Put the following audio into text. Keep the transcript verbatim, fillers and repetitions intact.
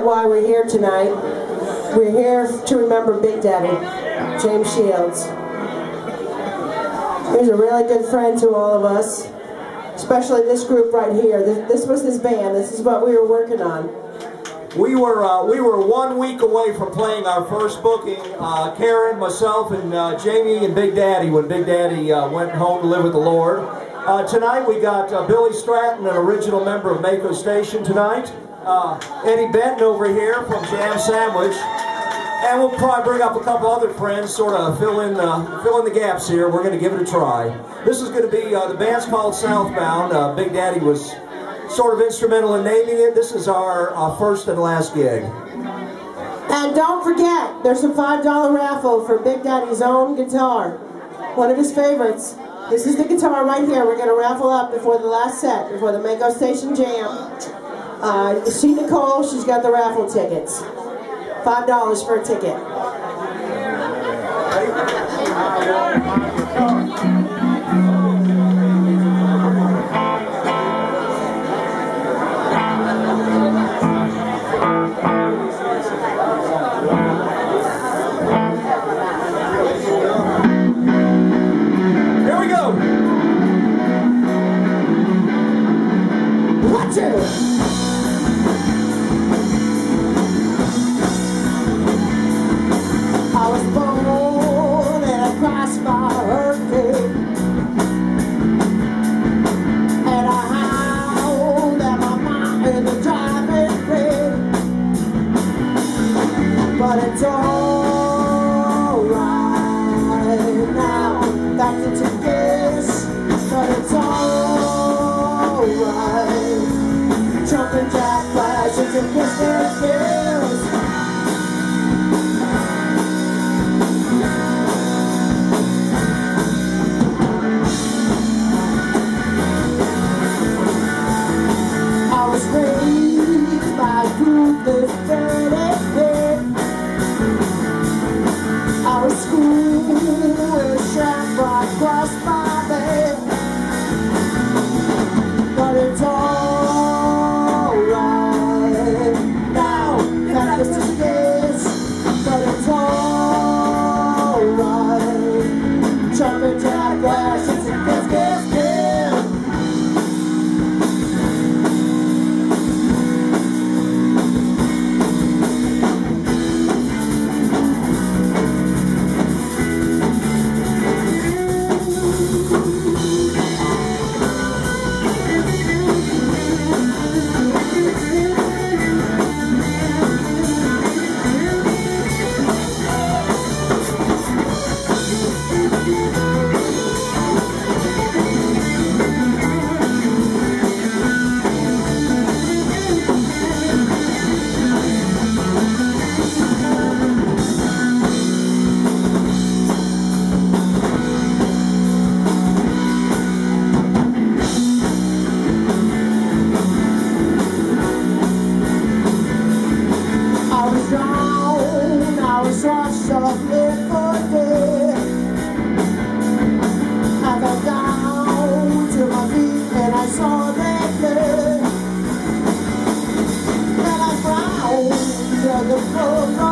forget why we're here tonight. We're here to remember Big Daddy, James Shields. He was a really good friend to all of us, especially this group right here. This, this was his band. This is what we were working on. We were uh, we were one week away from playing our first booking. Uh, Karen, myself, and uh, Jamie and Big Daddy when Big Daddy uh, went home to live with the Lord. Uh, tonight we got uh, Billy Stratton, an original member of Mako Station tonight. Uh, Eddie Benton over here from Jam Sandwich. And we'll probably bring up a couple other friends, sort of fill in, uh, fill in the gaps here. We're going to give it a try. This is going to be, uh, the band's called Southbound. Uh, Big Daddy was sort of instrumental in naming it. This is our uh, first and last gig. And don't forget, there's a five dollar raffle for Big Daddy's own guitar. One of his favorites. This is the guitar right here. We're going to raffle up before the last set, before the Mako Station Jam. Uh, see Nicole, she's got the raffle tickets. Five dollars for a ticket. Here we go. Watch it. I was born in a cross by hurricane, and I howled at my mom in the driving rain. But it's all right now, back into this. But it's all right. Jumping jack flashes and kiss their skills. Raised by ruthless benefit. I was schooled with a shamrock across my bed. But it's all right now, that is the case. But it's all right. Jumping jack flashes and kiss, kiss, kiss. The